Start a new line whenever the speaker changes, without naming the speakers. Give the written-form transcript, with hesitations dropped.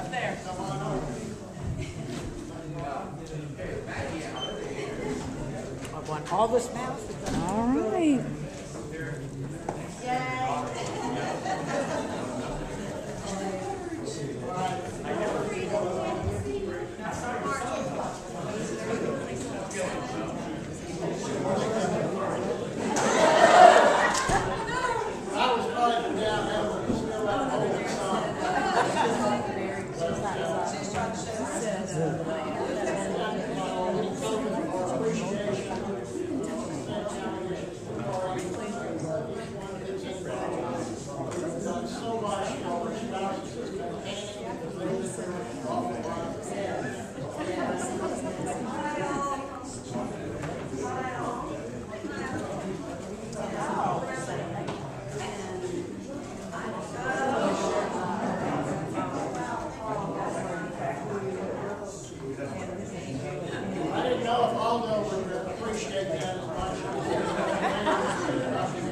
I want all this mouth.
All right.
I didn't know if Aldo would appreciate that as much.